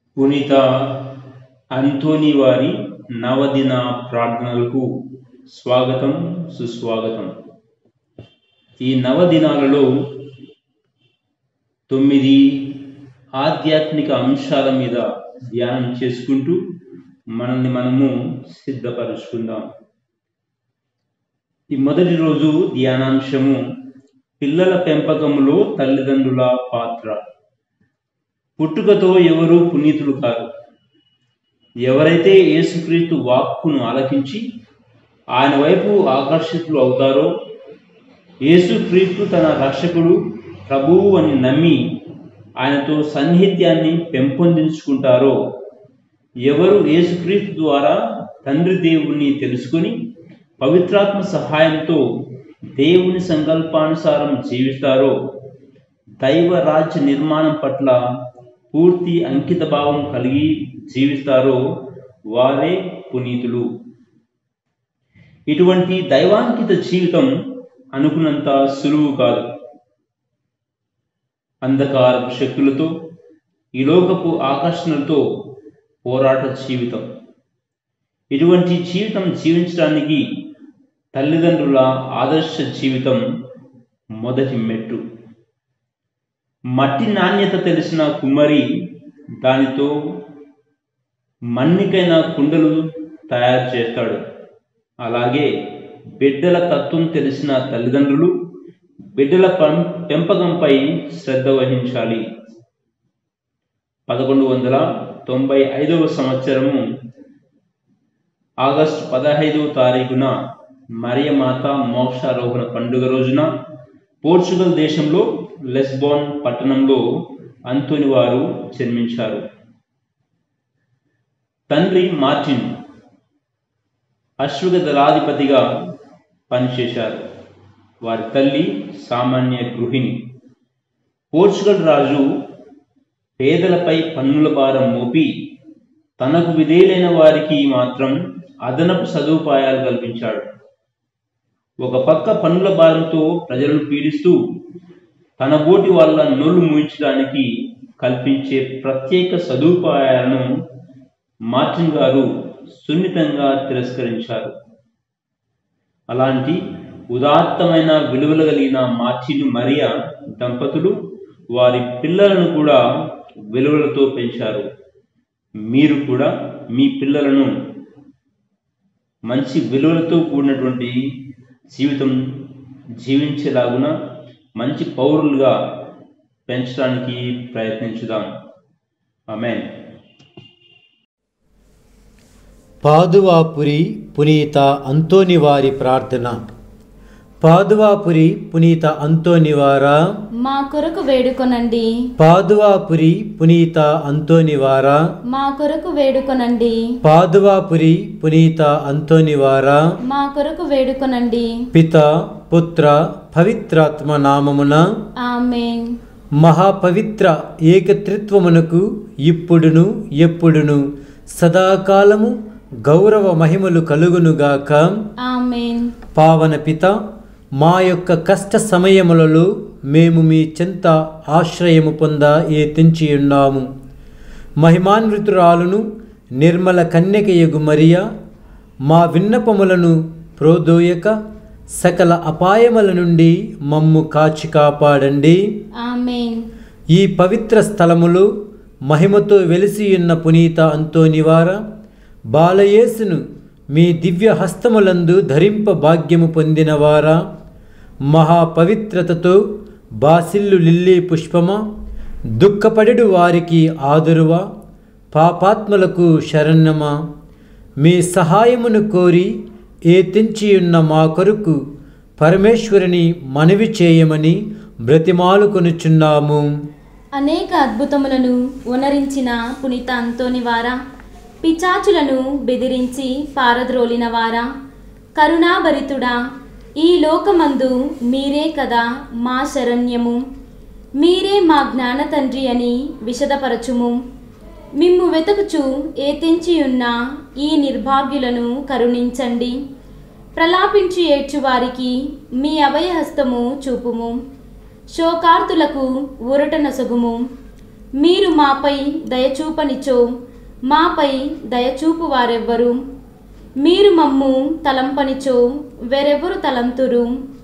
పునీత అంతోని వారి నవదిన ప్రార్థనలకు స్వాగతం సుస్వాగతం. ఈ నవదినాలలో 9 ఆధ్యాత్మిక అంశాల మీద ధ్యానం చేసుకుంటూ మనల్ని మనము సిద్ధపరుచుకుందాం. ఈ మొదటి రోజు ధ్యానాంశము పిల్లల పెంపకంలో తల్లిదండ్రుల పాత్ర. పుట్టుకతో ఎవరు పునీతులు కారు. ఎవరైతే యేసుక్రీస్తు వాక్కును ఆలకించి ఆయన వైపు ఆకర్షితులు అవుతారో, యేసుక్రీస్తు తన రక్షకుడు ప్రభువు అని నమ్మి ఆయనతో సన్నిహిత్యాన్ని పెంపొందించుకుంటారో, ఎవరు యేసుక్రీస్తు ద్వారా తండ్రి దేవుణ్ణి తెలుసుకుని పవిత్రాత్మ సహాయంతో దేవుని సంకల్పానుసారం జీవిస్తారో, దైవ రాజ్య నిర్మాణం పట్ల పూర్తి అంకిత భావం కలిగి జీవిస్తారో వారే పునీతులు. ఇటువంటి దైవాంకిత జీవితం అనుకున్నంత సులువు కాదు. అంధకారపు శక్తులతో, ఈ లోకపు ఆకర్షణలతో పోరాట జీవితం. ఇటువంటి జీవితం జీవించడానికి తల్లిదండ్రుల ఆదర్శ జీవితం మొదటి మెట్టు. మట్టి నాణ్యత తెలిసిన కుమ్మరి దానితో మన్నికైన కుండలు తయారు చేస్తాడు. అలాగే బిడ్డల తత్వం తెలిసిన తల్లిదండ్రులు బిడ్డల పెంపకంపై శ్రద్ధ వహించాలి. 1195వ సంవత్సరము ఆగస్టు 15వ తారీఖున మరియమాత మోక్షారోహణ పండుగ రోజున పోర్చుగల్ దేశంలో లెస్బోన్ పట్టణంలో అంతోని వారు జన్మించారు. తండ్రి మార్టిన్ అశ్వగ దళాధిపతిగా పనిచేశారు. వారి తల్లి సామాన్య గృహిణి. పోర్చుగల్ రాజు పేదలపై పన్నుల భారం మోపి తనకు విధేయులైన వారికి మాత్రం అదనపు సదుపాయాలు కల్పించాడు. ఒక పక్క పన్నుల భారంతో ప్రజలను పీడిస్తూ తన బోటి వాళ్ళ నోళ్లు మూయించడానికి కల్పించే ప్రత్యేక సదుపాయాలను మార్టిన్ గారు సున్నితంగా తిరస్కరించారు. అలాంటి ఉదాత్తమైన విలువలు కలిగిన మార్టిన్ మరియా దంపతులు వారి పిల్లలను కూడా విలువలతో పెంచారు. మీరు కూడా మీ పిల్లలను మంచి విలువలతో కూడినటువంటి జీవితం జీవించేలాగున మంచి పౌరులుగా పెంచడానికి ప్రయత్నించుదాం. ఆమేన్. పాదువాపురి పునీత అంతోని వారి ప్రార్థన. పాదువాపురి పునీత అంతోని వారా, మా కొరకు వేడుకొనండి. పాదువాపురి పునీత అంతోని వారా, మా కొరకు వేడుకొనండి. పాదువాపురి పునీత అంతోని వారా, మా కొరకు వేడుకొనండి. పిత పుత్ర పవిత్రాత్మ నామమున ఆమేన్. మహాపవిత్ర ఏకత్రిత్వమునకు ఇప్పుడును ఎప్పుడును సదాకాలము గౌరవ మహిమలు కలుగునుగాక. ఆమేన్. పావన పిత, మా యొక్క కష్ట సమయములలో మేము మీ చెంత ఆశ్రయము పొంద యత్నించి ఉన్నాము. మహిమాన్వితురాలును నిర్మల కన్యకయగు మరియా, మా విన్నపములను ప్రోదోయక సకల అపాయముల నుండి మమ్ము కాచి కాపాడండి. ఆమేన్. ఈ పవిత్ర స్థలములో మహిమతో వెలిసియున్న పునీత అంతోని వారా, బాలయేసును మీ దివ్య హస్తములందు ధరింప భాగ్యము పొందినవారా, మహాపవిత్రతతో బాసిల్లు లిల్లీ పుష్పమా, దుఃఖపడెడు వారికి ఆదురువా, పాపాత్ములకు శరణ్యమా, మీ సహాయమును కోరి ఏతించియున్న మా కొరకు పరమేశ్వరుని మనవి చేయమని బ్రతిమాలుకొనుచున్నాము. అనేక అద్భుతములను ఉనరించిన పునీత అంతోని వారా, పిచాచులను బెదిరించి పారద్రోలిన వారా, కరుణాభరితుడా, ఈ లోకమందు మీరే కదా మా శరణ్యము, మీరే మా జ్ఞాన తండ్రి అని విశదపరచుము. మిమ్ము వెతుకుచు ఏతించియున్న ఈ నిర్భాగ్యులను కరుణించండి. ప్రలాపించి ఏడ్చువారికి మీ అభయహస్తము చూపుము. శోకార్తులకు ఊరట నొసగుము. మీరు మాపై దయచూపనిచో మాపై దయచూపు వారెవ్వరు? మీరు మమ్ము తలంపనిచో వేరెవ్వరు తలంతురు?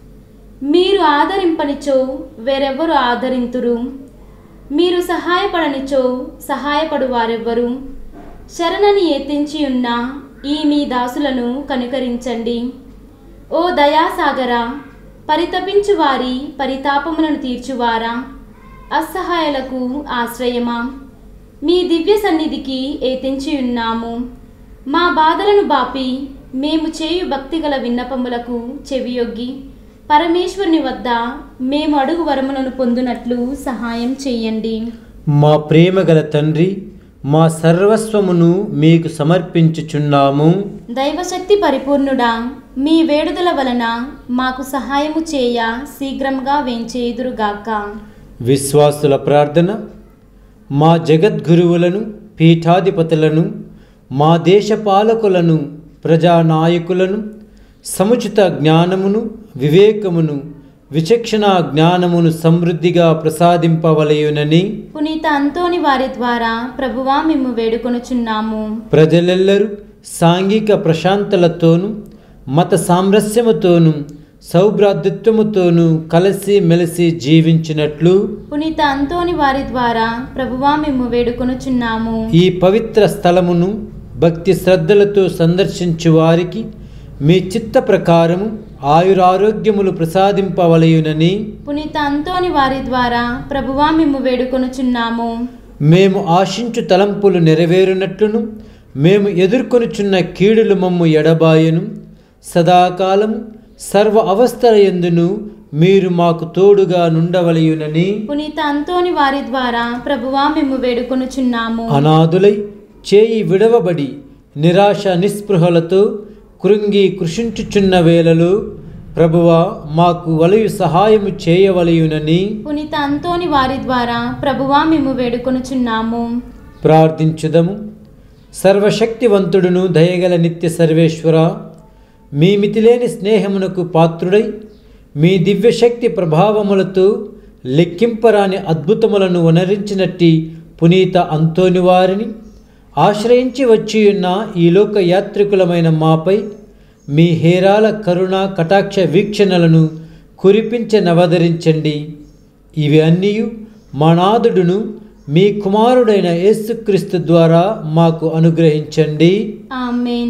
మీరు ఆదరింపనిచో వేరెవ్వరు ఆదరింతురు? మీరు సహాయపడనిచో సహాయపడు వారెవ్వరు? శరణని ఎత్తించి ఉన్న ఈ మీ దాసులను కనుకరించండి. ఓ దయాసాగరా, పరితపించు వారి పరితాపములను తీర్చువారా, అసహాయులకు ఆశ్రయమా, మీ దివ్య సన్నిధికి ఏతించి ఉన్నాము. మా బాధలను బాపి మేము చేయు భక్తిగల విన్నపములకు చెవియొగ్గి పరమేశ్వరుని వద్ద మేము అడుగు వరములను పొందునట్లు సహాయం చేయండి. మా ప్రేమగల తండ్రి, మా సర్వస్వమును మీకు సమర్పించుచున్నాము. దైవశక్తి పరిపూర్ణుడా, మీ వేడుదల వలన మాకు సహాయము చేయ శీఘ్రంగా వేంచేయుదురుగాక. విశ్వాసుల ప్రార్థన. మా జగద్గురువులను, పీఠాధిపతులను, మా దేశ పాలకులను, ప్రజానాయకులను సముచిత జ్ఞానమును, వివేకమును, విచక్షణ జ్ఞానమును సమృద్ధిగా ప్రసాదింపవలయునని పునీత అంతోని వారి ద్వారా ప్రభువా మేము వేడుకొనుచున్నాము. ప్రజలెల్లరూ సాంఘిక ప్రశాంతలతోనూ మత సామరస్యముతోనూ సౌభ్రాతృత్వముతోనూ కలిసి మెలిసి జీవించినట్లు పునీత అంతోని వారి ద్వారా ప్రభువా మేము వేడుకొనుచున్నాము. ఈ పవిత్ర స్థలమును భక్తి శ్రద్ధలతో సందర్శించు వారికి మీ చిత్త ప్రకారము ఆయురారోగ్యములు ప్రసాదింపవలయునని పునీత అంతోని వారి ద్వారా ప్రభువా మేము వేడుకొనుచున్నాము. మేము ఆశించు తలంపులు నెరవేరునట్లును మేము ఎదుర్కొనుచున్న కీడులు మమ్ము ఎడబాయను. సదాకాలం సర్వ అవస్థలయందును మీరు మాకు తోడుగా నుండవలయునని పునీత అంతోని వారి ద్వారా ప్రభువా మేము వేడుకొనుచున్నాము. అనాథులై చేయి విడవబడి నిరాశ నిస్పృహలతో కృంగి కృషించుచున్న వేళలో ప్రభువా మాకు వలయు సహాయము చేయవలయునని పునీత అంతోని వారి ద్వారా ప్రభువా మేము వేడుకొనుచున్నాము. ప్రార్థించుదము. సర్వశక్తివంతుడును దయగల నిత్య సర్వేశ్వర, మీ మితిలేని స్నేహమునకు పాత్రుడై మీ దివ్యశక్తి ప్రభావములతో లెక్కింపరాని అద్భుతములను వనరించినట్టి పునీత అంతోని వారిని ఆశ్రయించి వచ్చియున్న ఈ లోక యాత్రికులమైన మాపై మీ హేరాల కరుణ కటాక్ష వీక్షణలను కురిపించనవదరించండి. ఇవి అన్నీ మా నాథుడును మీ కుమారుడైన యేసుక్రీస్తు ద్వారా మాకు అనుగ్రహించండి. ఆమేన్.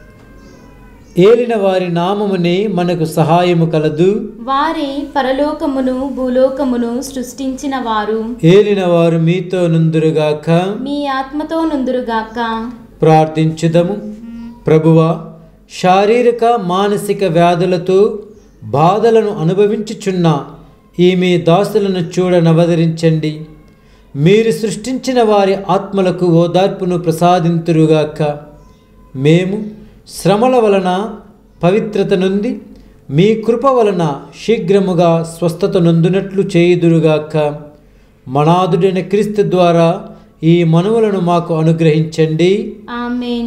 ఏలిన వారి నామమునే మనకు సహాయము కలదు. వారే పరలోకమును భూలోకమును సృష్టించిన వారు. ఏలిన వారు మీతో నుందురుగాక. మీ ఆత్మతో నుందురుగాక. ప్రార్థించుదము. ప్రభువా, శారీరక మానసిక వ్యాధులతో బాధలను అనుభవించుచున్న ఈ మీ దాసులను చూడనవదరించండి. మీరు సృష్టించిన వారి ఆత్మలకు ఓదార్పును ప్రసాదింతురుగాక. మేము శ్రమల వలన పవిత్రత నుండి మీ కృప వలన శీఘ్రముగా స్వస్థత నొందునట్లు చేయుదురుగాక. మనాథుడైన క్రీస్తు ద్వారా ఈ మనవులను మాకు అనుగ్రహించండి. ఆమేన్.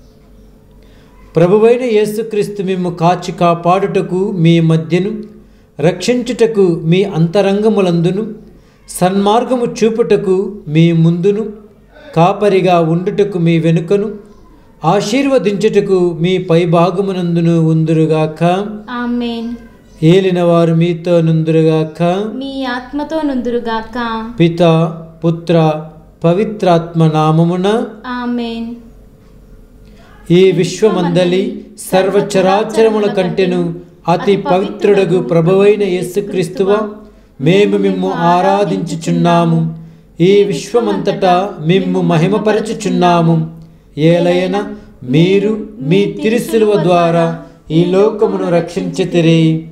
ప్రభువైన యేసుక్రీస్తు మిమ్ము కాచి కాపాడుటకు మీ మధ్యను, రక్షించుటకు మీ అంతరంగములందును, సన్మార్గము చూపుటకు మీ ముందును, కాపరిగా ఉండుటకు మీ వెనుకను, ఆశీర్వదించుటకు మీ పైభాగమునందును ఉందురుగాక. ఆమేన్. ఏలిన వారు మీతో నుందురుగాక. మీ ఆత్మతో నుందురుగాక. పిత పుత్ర పవిత్రాత్మ నామమున ఆమేన్. ఈ విశ్వమందలి సర్వచరాచరముల కంటెను అతి పవిత్రుడగు ప్రభువైన యేసుక్రీస్తువా, మేము మిమ్ము ఆరాధించుచున్నాము. ఈ విశ్వమంతటా మిమ్ము మహిమపరచుచున్నాము. ఏలయన మీరు మీ తిరుసిలువ ద్వారా ఈ లోకమును రక్షించితిరి.